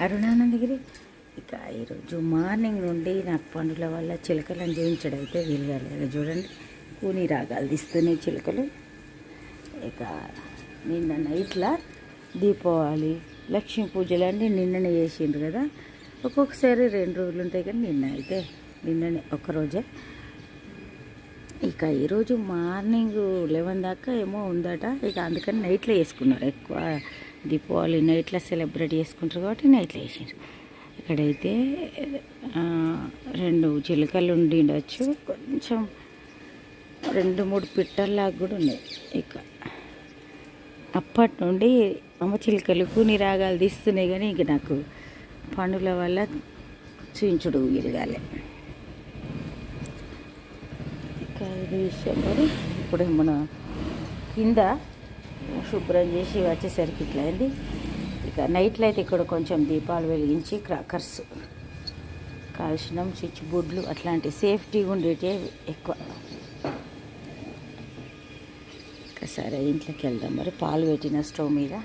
అరుణానందగిరి. ఇక ఈరోజు మార్నింగ్ నుండి నాకు పనుల వల్ల చిలకలను చూపించడం అయితే వీలు కాలేదు. చూడండి, కూని రాగాలు తీస్తున్నాయి చిలకలు. ఇక నిన్న నైట్లా దీపావళి లక్ష్మీ పూజలు అన్నీ నిన్ననే చేసిండ్రు కదా. ఒక్కొక్కసారి 2 రోజులు ఉంటాయి, కానీ నిన్ననే ఒక్కరోజే. ఇక ఈరోజు మార్నింగ్ 11 దాకా ఏమో ఉందట. ఇక అందుకని నైట్లో వేసుకున్నారు. ఎక్కువ దీపావళి నైట్లో సెలబ్రేట్ చేసుకుంటారు కాబట్టి నైట్లో వేసారు. ఇక్కడైతే 2 చిలుకలు ఉండి ఉండొచ్చు, కొంచెం 2-3 పిట్టల్లాగా కూడా ఉన్నాయి. ఇక అప్పటి నుండి అమ్మ చిలుకలు కూని రాగాలు తీస్తున్నాయి, కానీ ఇక నాకు పనుల వల్ల చూయించుడు వీలుగాలే. ఇక ఇది విషయం. మరి ఇప్పుడు మన కింద శుభ్రం చేసి వచ్చేసరికి ఇట్లా అయింది. ఇక నైట్లో అయితే ఇక్కడ కొంచెం దీపాలు వెలిగించి క్రాకర్స్ కాల్చినాం, స్విచ్ బోర్డులు అట్లాంటి సేఫ్టీగా ఉండేటే ఎక్కువ. ఇక సరే ఇంట్లోకి వెళ్దాం. మరి పాలు పెట్టిన స్టవ్ మీద.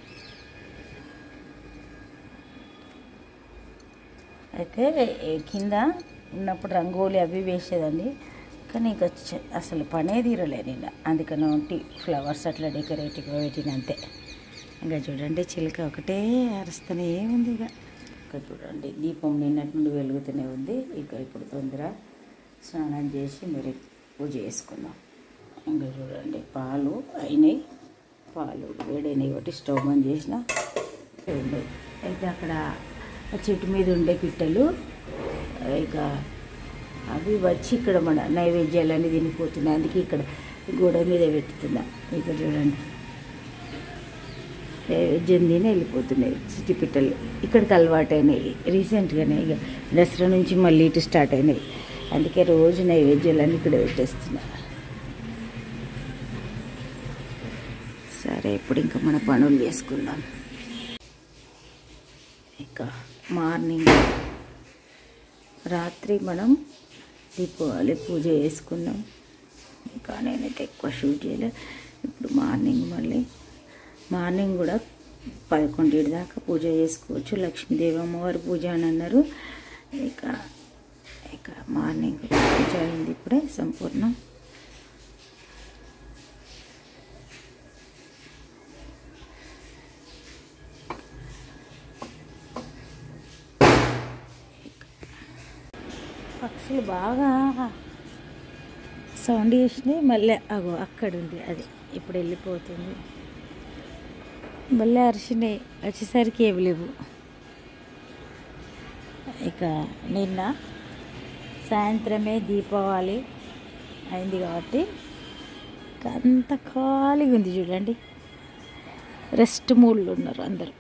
అయితే కింద ఉన్నప్పుడు రంగోలి అవి వేసేదండి, కానీ ఇక అసలు పనే తీరలే నిన్న. అందుకని ఒంటి ఫ్లవర్స్ అట్లా డెకరేటివ్గా పెట్టిన అంతే. ఇంకా చూడండి చిలుక ఒకటే అరుస్తూనే ఉంది. ఇక చూడండి దీపం నిన్నటి నుండి వెలుగుతూనే ఉంది. ఇక ఇప్పుడు తొందర స్నానం చేసి మరి పూజ చేసుకుందాం. ఇంకా చూడండి పాలు అయినాయి, పాలు వేడైనాయి కాబట్టి స్టవ్ బంద్ చేసిన. అయితే అక్కడ చెట్టు మీద ఉండే పిట్టలు ఇక అవి వచ్చి ఇక్కడ మన నైవేద్యాలన్నీ తినిపోతున్నాయి. అందుకే ఇక్కడ గోడ మీద పెట్టుతున్నా. ఇక చూడండి నైవేద్యం తిని వెళ్ళిపోతున్నాయి చిట్టి పిట్టలు. ఇక్కడికి అలవాటైనాయి రీసెంట్గానే. ఇక దసరా నుంచి మళ్ళీ ఇటు స్టార్ట్ అయినాయి. అందుకే రోజు నైవేద్యాలన్నీ ఇక్కడ పెట్టేస్తున్నా. సరే ఇప్పుడు ఇంకా మన పనులు చేసుకుందాం. ఇక మార్నింగ్ రాత్రి మనం దీపావళి పూజ చేసుకున్నాం. ఇంకా నేనైతే ఎక్కువ షూట్ చేయలేదు. ఇప్పుడు మార్నింగ్ కూడా 11 దాకా పూజ చేసుకోవచ్చు. లక్ష్మీదేవి అమ్మవారి పూజ అని అన్నారు. ఇక మార్నింగ్ పూజ అయింది ఇప్పుడే సంపూర్ణం. పక్షులు బాగా సౌండ్ చేసినాయి. మళ్ళీ అక్కడ ఉంది, అది ఇప్పుడు వెళ్ళిపోతుంది. మళ్ళీ అరిచినాయి, వచ్చేసరికి ఏమి లేవు. ఇక నిన్న సాయంత్రమే దీపావళి అయింది కాబట్టి అంత ఖాళీగా ఉంది. చూడండి, రెస్ట్ మూడ్లో ఉన్నారు అందరూ.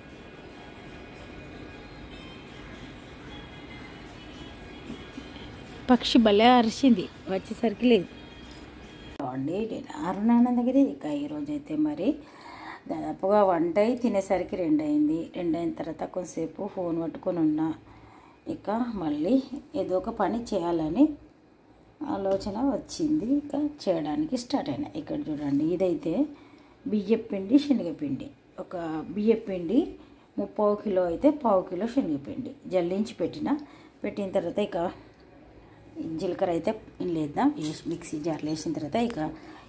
పక్షి భలే అరిచింది, వచ్చేసరికి లేదు. అండి నేను అరుణానందగిరి. ఇక ఈరోజైతే మరి దాదాపుగా వంట అయి తినేసరికి 2 అయింది. 2 అయిన తర్వాత కొంతసేపు ఫోన్ పట్టుకొని ఉన్నా. ఇక మళ్ళీ ఏదో ఒక పని చేయాలని ఆలోచన వచ్చింది. ఇక చేయడానికి స్టార్ట్ అయినా. ఇక్కడ చూడండి, ఇదైతే బియ్యపిండి శనగపిండి. ఒక బియ్యపిండి 30 కిలో అయితే 1/4 కిలో శనగపిండి జల్లించి పెట్టిన తర్వాత ఇక జీలకర్ర అయితే లేద్దాం, మిక్సీ జార్లో వేసిన తర్వాత ఇక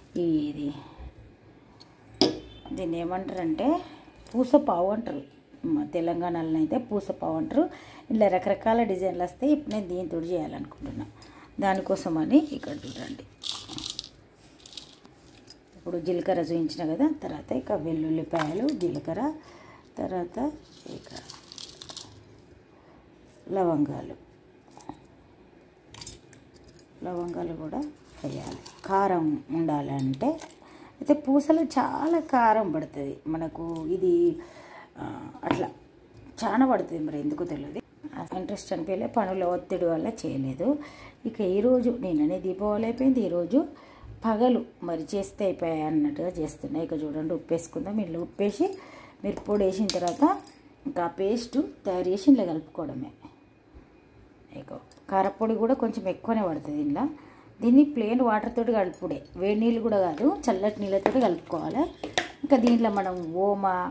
దీన్ని ఏమంటారంటే పూసపావు అంటారు. తెలంగాణలో అయితే పూసపావు అంటారు. ఇలా రకరకాల డిజైన్లు వస్తాయి. ఇప్పుడు నేను దీంతో చేయాలనుకుంటున్నా. దానికోసమని ఇక్కడ చూడండి, ఇప్పుడు జీలకర్ర చూపించిన కదా. తర్వాత ఇక వెల్లుల్లిపాయలు, జీలకర్ర, తర్వాత ఇక లవంగాలు కూడా వేయాలి. కారం ఉండాలంటే అయితే పూసలు చాలా కారం పడుతుంది మనకు. ఇది అట్లా చాలా పడుతుంది, మరి ఎందుకు తెలియదు. ఇంట్రెస్ట్ అనిపించలే, పనుల ఒత్తిడి వల్ల చేయలేదు. ఇక ఈరోజు నిన్ననే దీపావళి అయిపోయింది. ఈరోజు పగలు మరి చేస్తే అయిపోయాయి అన్నట్టుగా చేస్తున్నాయి. ఇక చూడండి, ఉప్పు వేసుకుందాం. ఇల్లు ఉప్పేసి మిరప్పొడి వేసిన తర్వాత ఇంకా పేస్ట్ తయారు చేసి ఇలా కలుపుకోవడమే. ఇక కారపొడి కూడా కొంచెం ఎక్కువనే పడుతుంది ఇంట్లో. దీన్ని ప్లెయిన్ వాటర్ తోటి కలుపుడే, వేడి నీళ్ళు కూడా కాదు, చల్లటి నీళ్ళతో కలుపుకోవాలి. ఇంకా దీంట్లో మనం ఓమ,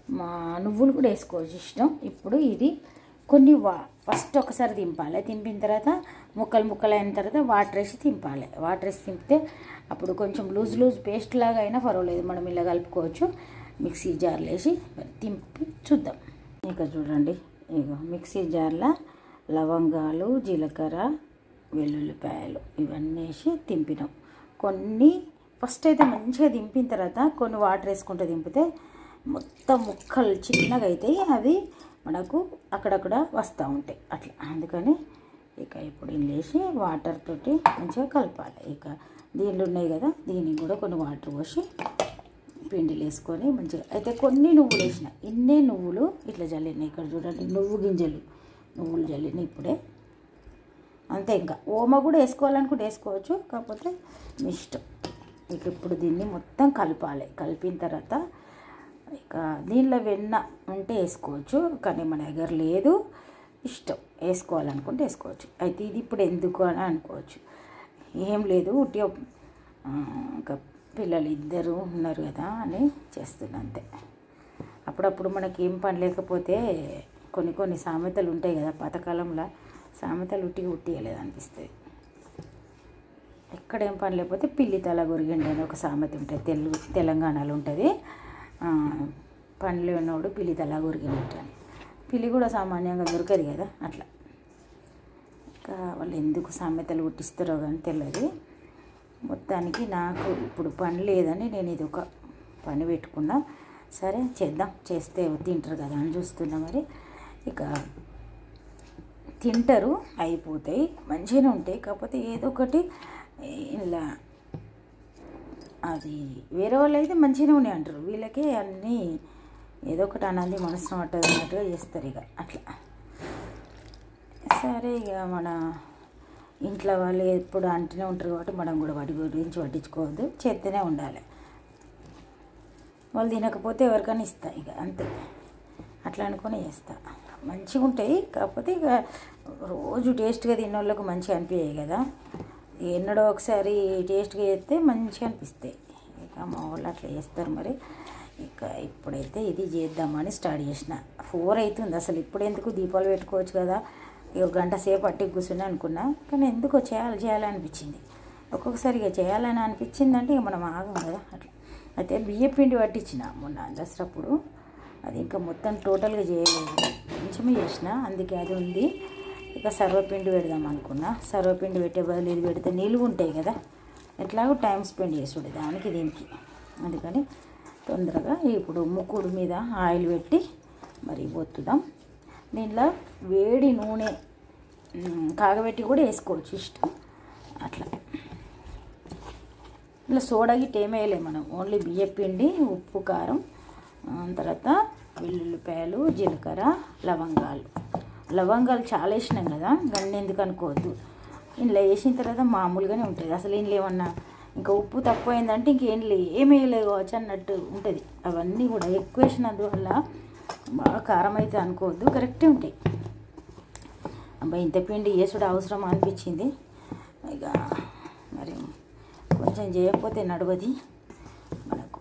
మా నువ్వులు కూడా వేసుకోవచ్చు ఇష్టం. ఇప్పుడు ఇది కొన్ని ఫస్ట్ ఒకసారి దింపాలి, దింపిన తర్వాత ముక్కలు అయిన తర్వాత వాటర్ వేసి తింపాలి. వాటర్ వేసి తింపితే అప్పుడు కొంచెం లూజ్ పేస్ట్ లాగా అయినా పర్వాలేదు, మనం ఇలా కలుపుకోవచ్చు. మిక్సీ జార్లో వేసి తింపి చూద్దాం. ఇక చూడండి, ఇక మిక్సీ జార్లో లవంగాలు, జీలకర్ర, వెల్లుల్లిపాయలు ఇవన్నీ వేసి తింపినాం. కొన్ని ఫస్ట్ అయితే మంచిగా దింపిన తర్వాత కొన్ని వాటర్ వేసుకుంటూ దింపితే మొత్తం ముక్కలు చిన్నగా అవుతాయి, అవి మనకు అక్కడక్కడ వస్తూ ఉంటాయి అట్లా. అందుకని ఇక ఇప్పుడు వేసి వాటర్ తోటి మంచిగా కలపాలి. ఇక దీనిలో ఉన్నాయి కదా, దీనికి కూడా కొన్ని వాటర్ పోసి పిండిలు వేసుకొని మంచిగా అయితే కొన్ని నువ్వులు వేసిన, ఇన్నే నువ్వులు ఇట్లా జల్లినాయి. ఇక్కడ చూడండి నువ్వులు జల్లినాయి ఇప్పుడే. అంతే, ఇంకా ఓమ కూడా వేసుకోవాలనుకుంటే వేసుకోవచ్చు, కాకపోతే మీ ఇష్టం. ఇక ఇప్పుడు దీన్ని మొత్తం కలపాలి. కలిపిన తర్వాత ఇక దీనిలో వెన్న ఉంటే వేసుకోవచ్చు, కానీ మన దగ్గర లేదు, ఇష్టం వేసుకోవాలనుకుంటే వేసుకోవచ్చు. అయితే ఇది ఇప్పుడు ఎందుకు అని అనుకోవచ్చు, ఏం లేదు, ఉట్టిగా ఇంకా పిల్లలు ఇద్దరు ఉన్నారు కదా అని చేస్తున్నా అంతే. అప్పుడప్పుడు మనకి ఏం పని లేకపోతే కొన్ని సామెతలు ఉంటాయి కదా, పాతకాలంలో సామెతలు ఉట్టియలేదు అనిపిస్తుంది. ఎక్కడేం పని లేకపోతే పిల్లి తల గొరిగిండి అని ఒక సామెత ఉంటుంది, తెలంగాణలో ఉంటుంది. పనులు ఉన్నవాడు పిల్లి తల గొరిగినట్టు అని. పిల్లి కూడా సామాన్యంగా దొరకదు కదా అట్లా. ఇంకా వాళ్ళు ఎందుకు సామెతలు పుట్టిస్తారో కానీ తెలియదు. మొత్తానికి నాకు ఇప్పుడు పని లేదని నేను ఇది ఒక పని పెట్టుకున్నా. సరే చేద్దాం, చేస్తే తింటారు కదా అని చూస్తున్నా. మరి ఇక తింటారు, అయిపోతాయి, మంచిగానే ఉంటాయి. కాకపోతే ఏదో ఒకటి ఇలా అది వేరే వాళ్ళు అయితే మంచిగానే ఉన్నాయి అంటారు, వీళ్ళకి అన్నీ ఏదో ఒకటి అన్నది మనసు పట్టదు అన్నట్టుగా చేస్తారు ఇక అట్లా. సరే ఇక మన ఇంట్లో వాళ్ళు ఎప్పుడు అంటూనే ఉంటారు కాబట్టి మనం కూడా వాటి గురించి పట్టించుకోవద్దు, చేస్తూనే ఉండాలి. వాళ్ళు తినకపోతే ఎవరికైనా ఇస్తా ఇక అంతే, అట్లా అనుకుని చేస్తా. మంచిగా ఉంటాయి, కాకపోతే ఇక రోజు టేస్ట్గా తిన్న వాళ్ళకు మంచిగా అనిపించాయి కదా, ఎన్నడో ఒకసారి టేస్ట్గా చేస్తే మంచిగా అనిపిస్తాయి. ఇక మా వాళ్ళు అట్లా చేస్తారు. మరి ఇక ఇప్పుడైతే ఇది చేద్దామని స్టార్ట్ చేసిన. 4 అవుతుంది అసలు, ఇప్పుడు ఎందుకు దీపాలు పెట్టుకోవచ్చు కదా, ఒక గంట సేపు పట్టి కూర్చుని అనుకున్నా, కానీ ఎందుకో చేయాలనిపించింది. ఒక్కొక్కసారి ఇక చేయాలని అనిపించిందంటే ఇక మనం ఆగం కదా అట్లా. అయితే బియ్య పిండి పట్టించిన మొన్న దసరాప్పుడు, అది ఇంకా మొత్తం టోటల్గా చేయలేదు, కొంచెమే చేసిన, అందుకే అది ఉంది. ఇక సర్వపిండి పెడదాం అనుకున్నా. సర్వపిండి పెట్టే బదులు ఇది పెడితే నిలువ ఉంటాయి కదా, ఎట్లాగో టైం స్పెండ్ చేసుడు దానికి దీనికి, అందుకని తొందరగా ఇప్పుడు ముక్కుడు మీద ఆయిల్ పెట్టి మరి ఒత్తుదాం. దీనిలో వేడి నూనె కాగబెట్టి కూడా వేసుకోవచ్చు ఇష్టం అట్లా. ఇలా సోడా గిట్ట ఏమీ వేయలేము మనం, ఓన్లీ బియ్య పిండి, ఉప్పు, కారం, తర్వాత వెల్లుల్లిపాయలు, జీలకర్ర, లవంగాలు చాలా వేసినాం కదా, గన్ని ఎందుకు అనుకోవద్దు. ఇందులో వేసిన తర్వాత మామూలుగానే ఉంటుంది. అసలు ఇందులో ఏమన్నా ఇంకా ఉప్పు తక్కువైందంటే ఏమి వేయలేదు కావచ్చు అన్నట్టు ఉంటుంది. అవన్నీ కూడా ఎక్కువ వేసినందువల్ల బాగా కారం అయితే అనుకోవద్దు, కరెక్టే ఉంటాయి. అబ్బాయి ఇంత పిండి వేసుడు అవసరం అనిపించింది. ఇక మరి కొంచెం చేయకపోతే నడవది మనకు,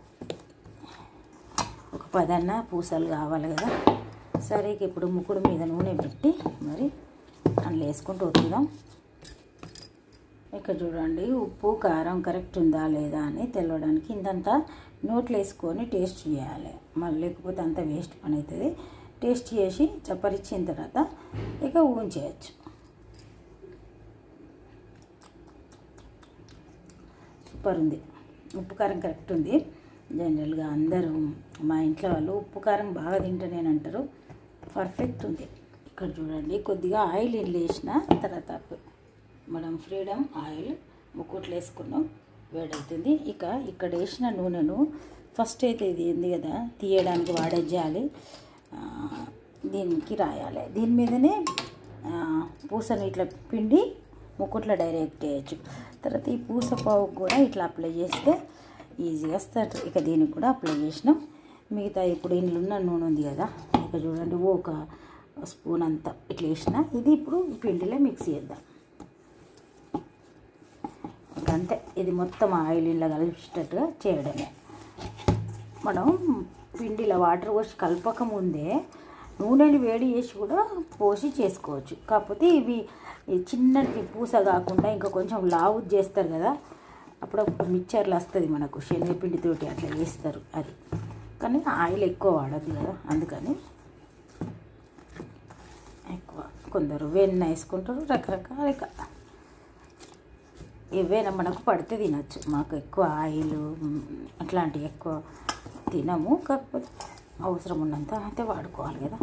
ఒక 10 పూసలు కావాలి కదా. సరే ఇప్పుడు ముక్కుడు మీద నూనె పెట్టి మరి అందులో వేసుకుంటూ వద్దుదాం. ఇక్కడ చూడండి, ఉప్పు కారం కరెక్ట్ ఉందా లేదా అని తెలవడానికి ఇంతంతా నోట్లో వేసుకొని టేస్ట్ చేయాలి, మళ్ళీ లేకపోతే అంత వేస్ట్ పని అవుతుంది. టేస్ట్ చేసి చప్పరిచ్చిన తర్వాత ఇక ఊంచేయచ్చు. సూపర్ ఉంది, ఉప్పు కారం కరెక్ట్ ఉంది. జనరల్గా అందరూ మా ఇంట్లో వాళ్ళు ఉప్పు కారం బాగా తింటానని అంటారు, పర్ఫెక్ట్ ఉంది. ఇక్కడ చూడండి, కొద్దిగా ఆయిల్ వేసిన తర్వాత మనం ఫ్రీడమ్ ఆయిల్ ముక్కుట్లు వేసుకున్నాం, వేడవుతుంది. ఇక ఇక్కడ వేసిన నూనెను ఫస్ట్ అయితే ఇది ఉంది కదా తీయడానికి వాడేయాలి, దీనికి రాయాలి. దీని మీదనే పూసను ఇట్లా పిండి ముక్కుట్లో డైరెక్ట్ వేయచ్చు. తర్వాత ఈ పూస పావు కూడా ఇట్లా అప్లై చేస్తే ఈజీగా వస్తుంది. ఇక దీనికి కూడా అప్లై చేసినాం. మిగతా ఇప్పుడు ఇంట్లో ఉన్న నూనె ఉంది కదా, ఇక చూడండి ఒక స్పూన్ అంతా ఇట్లా వేసిన, ఇది ఇప్పుడు పిండిలో మిక్స్ చేద్దాం. అంతే, ఇది మొత్తం ఆయిల్ ఇలా కలిసేటట్టుగా చేయడమే. మనం పిండి ఇలా వాటర్ పోసి కలపక ముందే నూనెని వేడి చేసి కూడా పోసి చేసుకోవచ్చు. కాకపోతే ఇవి చిన్నటి పూస కాకుండా ఇంకా కొంచెం లావు చేస్తారు కదా, అప్పుడప్పుడు మిక్చర్లు వస్తుంది మనకు శనగపిండితోటి అట్లా చేస్తారు అది. కానీ ఆయిల్ ఎక్కువ వాడద్దు కదా, అందుకని ఎక్కువ కొందరు వెన్న వేసుకుంటారు, రకరకాల ఏవైనా మనకు పడితే తినచ్చు. మాకు ఎక్కువ ఆయిల్ అట్లాంటివి ఎక్కువ తినము, కాకపోతే అవసరం ఉన్నంత అయితే వాడుకోవాలి కదా.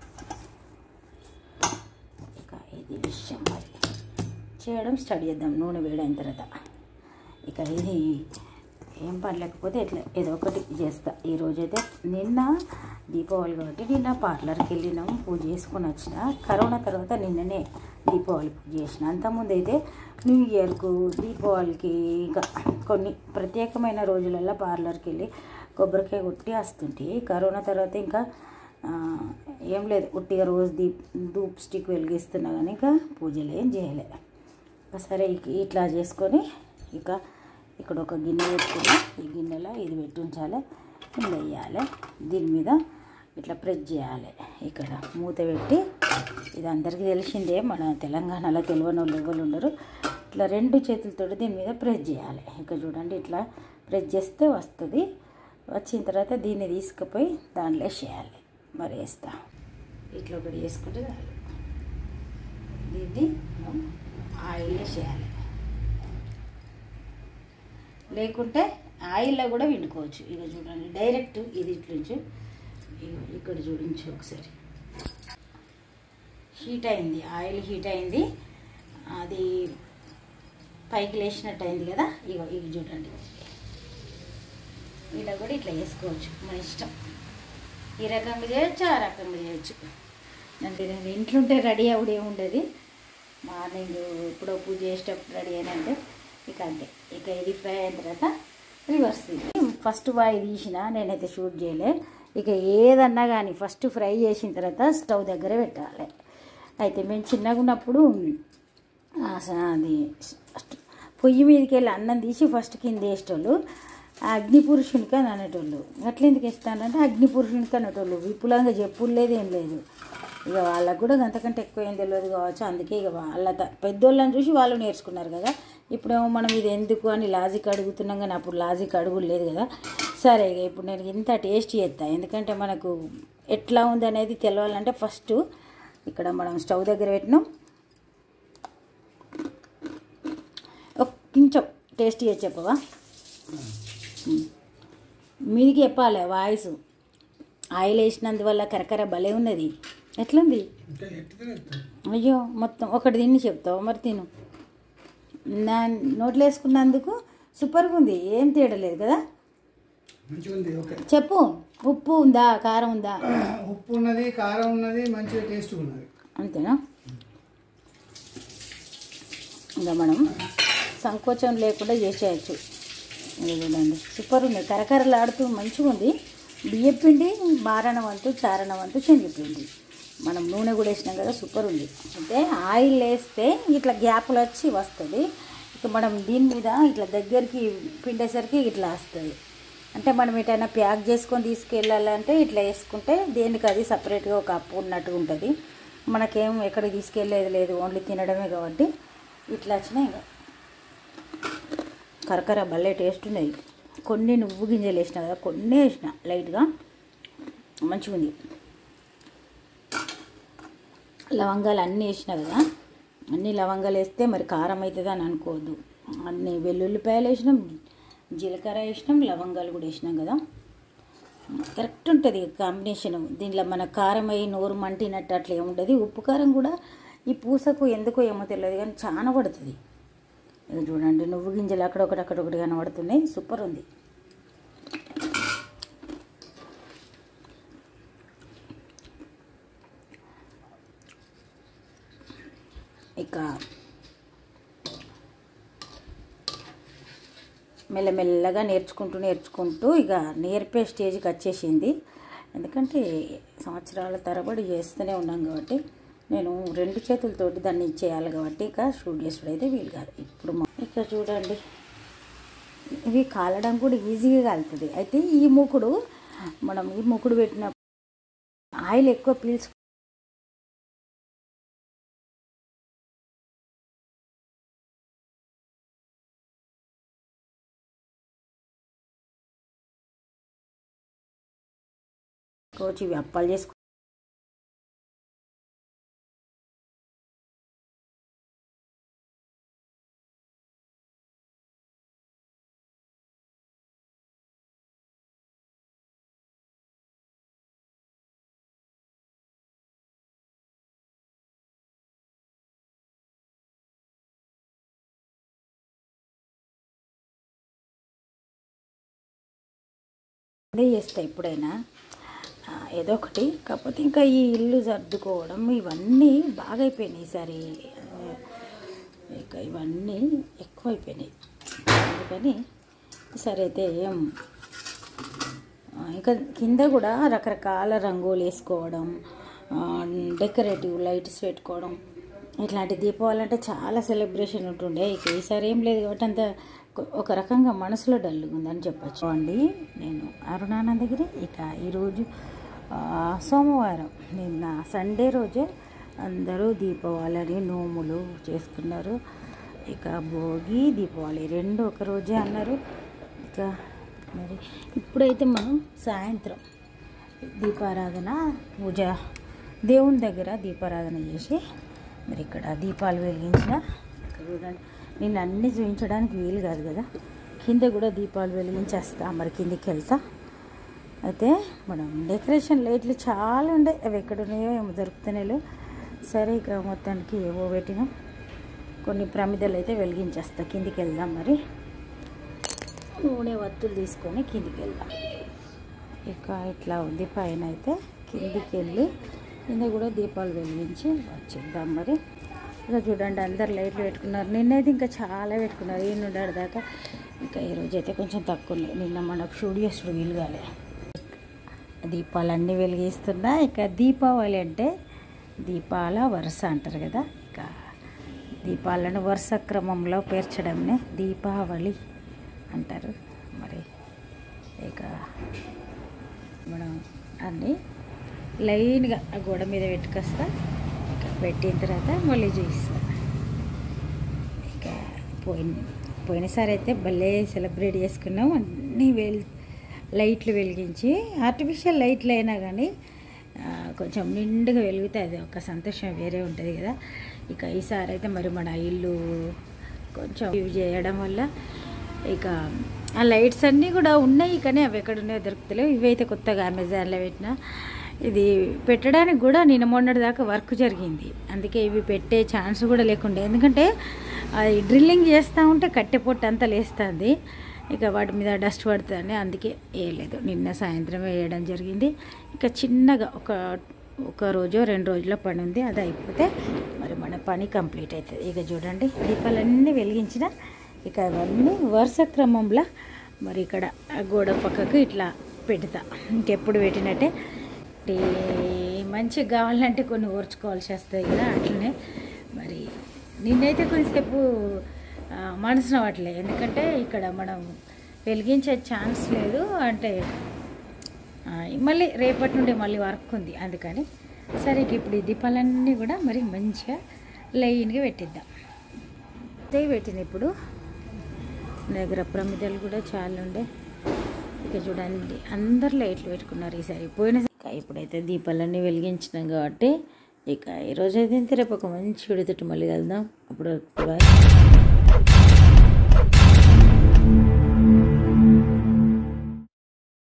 ఇక ఇది విషయం మరి చేయడం స్టార్ట్ చేద్దాం నూనె వేడైన తర్వాత. ఇక ఇది ఏం పని లేకపోతే ఎట్లా ఏదో ఒకటి చేస్తా. ఈరోజైతే నిన్న దీపావళి కాబట్టి నిన్న పార్లర్కి వెళ్ళినాము, పూజ చేసుకొని వచ్చిన. కరోనా తర్వాత నిన్ననే దీపావళి పూజ చేసిన. అంతకుముందు అయితే న్యూ ఇయర్కు, దీపావళికి, ఇంకా కొన్ని ప్రత్యేకమైన రోజులలో పార్లర్కి వెళ్ళి కొబ్బరికాయ కొట్టి వస్తుంటే, కరోనా తర్వాత ఇంకా ఏం లేదు, ఉట్టిగా రోజు ధూప్ స్టిక్ వెలిగిస్తున్నా కానీ ఇంకా పూజలు ఏం చేయలే. సరే ఇట్లా చేసుకొని ఇక ఇక్కడ ఒక గిన్నె పెట్టుకుని ఈ గిన్నెలో ఇది పెట్టి ఉంచాలి, కింద వేయాలి, దీని మీద ఇట్లా ప్రెస్ చేయాలి. ఇక్కడ మూత పెట్టి, ఇది అందరికీ తెలిసిందే, మన తెలంగాణలో తెలియని వాళ్ళు ఎవరు ఉండరు. ఇట్లా 2 చేతులతో దీని మీద ప్రెస్ చేయాలి. ఇక్కడ చూడండి ఇట్లా ప్రెస్ చేస్తే వస్తుంది. వచ్చిన తర్వాత దీన్ని తీసుకుపోయి దాంట్లో వేసేయాలి. మరి వేస్తా ఇట్లా ఒకటి వేసుకుంటే దీన్ని మనం ఆయిల్ వేసేయాలి, లేకుంటే ఆయిల్లో కూడా వండుకోవచ్చు. ఇక చూడండి డైరెక్ట్ ఇది ఇట్లుంచు, ఇక్కడ చూడించు ఒకసారి. హీట్ అయింది, ఆయిల్ హీట్ అయింది, అది పైకి లేచినట్టు అయింది కదా. ఇవి చూడండి, ఇలా కూడా ఇట్లా వేసుకోవచ్చు, మన ఇష్టం. ఈ రకంగా చేయొచ్చు, ఆ రకంగా చేయొచ్చు. అంటే ఇంట్లో ఉంటే రెడీ అవుడు ఏముండదు. మార్నింగ్ ఇప్పుడు పూజ చేసేటప్పుడు రెడీ అయినంటే ఇక అంతే. ఇక ఇది ఫ్రై అయిన తర్వాత రివర్స్. ఫస్ట్ బాయ్ తీసిన నేనైతే షూట్ చేయలే. ఇక ఏదన్నా కానీ ఫస్ట్ ఫ్రై చేసిన తర్వాత స్టవ్ దగ్గర పెట్టాలి. అయితే మేము చిన్నగా ఉన్నప్పుడు అది పొయ్యి మీదకి వెళ్ళి అన్నం తీసి ఫస్ట్ కింద వేసేటోళ్ళు, అగ్నిపురుషునికి అని అనేటోళ్ళు. అట్లా ఎందుకు వేస్తానంటే అగ్నిపురుషునికి అనేటోళ్ళు. విపులంగా చెప్పులు లేదు, ఏం లేదు. ఇక వాళ్ళకు కూడా అంతకంటే ఎక్కువ ఏం తెలియదు కావచ్చు, అందుకే ఇక వాళ్ళ పెద్దోళ్ళని చూసి వాళ్ళు నేర్చుకున్నారు కదా. ఇప్పుడేమో మనం ఇది ఎందుకు అని లాజిక్ అడుగుతున్నాం, కానీ అప్పుడు లాజిక్ అడుగులేదు కదా. సరే ఇక ఇప్పుడు నేను ఇంత టేస్ట్ చేస్తాను, ఎందుకంటే మనకు ఎట్లా ఉంది అనేది తెలవాలంటే ఫస్ట్ ఇక్కడ మనం స్టవ్ దగ్గర పెట్టినాం. కొంచెం టేస్ట్ చేసి చెప్పవా? మీదికి చెప్పాలి వాయిస్. ఆయిల్ వేసినందువల్ల కరకర భలే ఉన్నది. ఎట్లుంది? అయ్యో మొత్తం ఒకటి తిని చెప్తావు మరి. తిను, నా నోట్లో వేసుకున్నందుకు సూపర్గా ఉంది, ఏం తేడలేదు కదా. చెప్పు, ఉప్పు ఉందా, కారం ఉందా? ఉప్పు ఉన్నది, కారం ఉన్నది, మంచిగా టేస్ట్ ఉన్నది. అంతేనా? ఇంకా మనం సంకోచం లేకుండా చేసేయచ్చు. చూడండి సూపర్ ఉంది, కరకరలాడుతూ మంచిగా ఉంది. బియ్యపిండి బారణ వంతు, చారణ వంతు శనగపిండి, మనం నూనె కూడా వేసినాం కదా, సూపర్ ఉంది. అయితే ఆయిల్ వేస్తే ఇట్లా గ్యాప్లు వచ్చి వస్తుంది. ఇక మనం దీని మీద ఇట్లా దగ్గరికి పిండేసరికి ఇట్లా వస్తుంది. అంటే మనం ఎటైనా ప్యాక్ చేసుకొని తీసుకెళ్ళాలంటే ఇట్లా వేసుకుంటే దేనికి అది సపరేట్గా ఒక అప్పు ఉన్నట్టు ఉంటుంది. మనకేం ఎక్కడికి తీసుకెళ్ళేది లేదు, ఓన్లీ తినడమే కాబట్టి ఇట్లా వచ్చినాయి. ఇంకా కరకర భలే టేస్ట్ ఉన్నాయి. కొన్ని నువ్వు గింజలు వేసినా కదా, కొన్ని వేసిన లైట్గా, మంచిగా ఉంది. లవంగాలు అన్నీ వేసినా కదా, అన్ని లవంగాలు వేస్తే మరి కారం అవుతుంది అని అనుకోవద్దు. అన్ని వెల్లుల్లిపాయలు వేసినాం, జీలకర్ర వేసినాం, లవంగాలు కూడా వేసినాం కదా, కరెక్ట్ ఉంటుంది కాంబినేషన్. దీంట్లో మన కారం అయ్యి నోరు మంటినట్టు అట్లా ఏముంటుంది. ఉప్పు కారం కూడా ఈ పూసకు ఎందుకో ఏమో తెలియదు కానీ చాలా పడుతుంది. ఇది చూడండి నువ్వు గింజలు అక్కడొకటి కనబడుతున్నాయి, సూపర్ ఉంది. ఇక మెల్లమెల్లగా నేర్చుకుంటూ ఇక నేర్పే స్టేజ్కి వచ్చేసింది. ఎందుకంటే సంవత్సరాల తరబడి చేస్తూనే ఉన్నాం కాబట్టి నేను 2 చేతులతోటి దాన్ని చేయాలి కాబట్టి ఇక షూట్ చేసుడు అయితే వీలు కాదు. ఇప్పుడు ఇక చూడండి ఇవి కాలడం కూడా ఈజీగా కాలుతుంది. అయితే ఈ మూకుడు మనం ఈ ముక్కుడు పెట్టిన ఆయిల్ ఎక్కువ పీల్చుకో ఇవి అప్పాలు చేసుకో. అదే చేస్తా ఎప్పుడైనా ఏదో ఒకటి. కాకపోతే ఇంకా ఈ ఇల్లు సర్దుకోవడం ఇవన్నీ బాగా అయిపోయినాయి ఈసారి. ఇక ఇవన్నీ ఎక్కువైపోయినాయి, అందుకని ఈసారి అయితే ఏం ఇంకా కింద కూడా రకరకాల రంగులు వేసుకోవడం, డెకరేటివ్ లైట్స్ పెట్టుకోవడం, ఇట్లాంటి దీపావళి అంటే చాలా సెలబ్రేషన్ ఉంటుండే. ఇక ఈసారి ఏం లేదు కాబట్టి అంత ఒక రకంగా మనసులో డల్గా ఉందని చెప్పచ్చు అండి. నేను అరుణానందగిరి. ఇక ఈరోజు సోమవారం, నిన్న సండే రోజే అందరూ దీపావళి నోములు చేసుకున్నారు. ఇక భోగి దీపావళి రెండు ఒక రోజే అన్నారు. ఇక మరి ఇప్పుడైతే మనం సాయంత్రం దీపారాధన పూజ దేవుని దగ్గర దీపారాధన చేసి మరి ఇక్కడ దీపాలు వెలిగించిన. ఇక్కడ చూడండి, నేను అన్నీ చూపించడానికి వీలు కాదు కదా, కింద కూడా దీపాలు వెలిగించేస్తా. మరి కిందికి వెళ్తా. అయితే మనం డెకరేషన్ లైట్లు చాలా ఉండే, అవి ఎక్కడున్నాయో ఏమో దొరుకుతున్నాయి. సరే ఇక మొత్తానికి ఏవో పెట్టినాం. కొన్ని ప్రమిదలు అయితే వెలిగించేస్తా. కిందికి వెళ్దాం. మరి నూనె వత్తులు తీసుకొని కిందికి వెళ్దాం. ఇక ఇట్లా ఉంది పైన. అయితే కిందికి వెళ్ళి కింద కూడా దీపాలు వెలిగించి వచ్చేద్దాం. మరి ఇక చూడండి, అందరు లైట్లు పెట్టుకున్నారు. నిన్నైతే ఇంకా చాలా పెట్టుకున్నారు, ఈ నుండి దాకా. ఇంకా ఈరోజు అయితే కొంచెం తక్కువ ఉన్నాయి. నిన్న మనకు స్టూడియోస్లో వీలు కాలే. దీపాలన్నీ వెలిగిస్తున్నా. ఇక దీపావళి అంటే దీపాల వరుస అంటారు కదా. ఇక దీపాలను వరుస క్రమంలో పేర్చడంనే దీపావళి అంటారు. మరి ఇక మనం అన్నీ లైన్గా ఆ గోడ మీద పెట్టుకొస్తా. ఇక పెట్టిన తర్వాత మళ్ళీ చూపిస్తా. ఇక పోయినసారి అయితే భలే సెలబ్రేట్ చేసుకున్నాం. అన్నీ లైట్లు వెలిగించి, ఆర్టిఫిషియల్ లైట్లు అయినా కానీ కొంచెం నిండుగా వెలిగితే అది ఒక సంతోషం వేరే ఉంటుంది కదా. ఇక ఈసారి అయితే మరి మన ఇల్లు కొంచెం ఇవి చేయడం వల్ల ఇక ఆ లైట్స్ అన్నీ కూడా ఉన్నాయి, కానీ అవి ఎక్కడ ఉన్నాయో దొరుకుతలేవు. ఇవైతే కొత్తగా అమెజాన్లో పెట్టిన. ఇది పెట్టడానికి కూడా నిన్న మొన్నటి దాకా వర్క్ జరిగింది, అందుకే ఇవి పెట్టే ఛాన్స్ కూడా లేకుండే. ఎందుకంటే అది డ్రిల్లింగ్ చేస్తూ ఉంటే కట్టె పొట్టు అంతా లేస్తుంది, ఇక వాటి మీద డస్ట్ పడుతుందని అందుకే వేయలేదు. నిన్న సాయంత్రం వేయడం జరిగింది. ఇక చిన్నగా ఒక రోజు 2 రోజుల పని ఉంది, అది అయిపోతే మరి మన పని కంప్లీట్ అవుతుంది. ఇక చూడండి, దీపాలన్నీ వెలిగించిన. ఇక అవన్నీ వరుస క్రమంలో మరి ఇక్కడ గోడ పక్కకు ఇట్లా పెడతా. ఇంకెప్పుడు పెట్టినట్టే మంచిగా కావాలంటే కొన్ని ఓర్చుకోవాల్సి వస్తాయి కదా, అట్లనే. మరి నిన్నైతే కొంచెంసేపు మనసున పట్టలే, ఎందుకంటే ఇక్కడ మనం వెలిగించే ఛాన్స్ లేదు. అంటే మళ్ళీ రేపటి నుండి మళ్ళీ వర్క్ ఉంది, అందుకని. సరే ఇప్పుడు ఈ దీపాలన్నీ కూడా మరి మంచిగా లైన్గా పెట్టిద్దాం. పెట్టిన ఇప్పుడు దగ్గర ప్రమిదలు కూడా చాలా ఉండే. ఇక చూడండి, అందరు లైట్లు పెట్టుకున్నారు ఈసారి. ఇప్పుడైతే దీపాలన్నీ వెలిగించినాం కాబట్టి ఇక ఈరోజు అయితే రేపు ఒక మంచి విడితోటి మళ్ళీ వెళ్దాం. అప్పుడు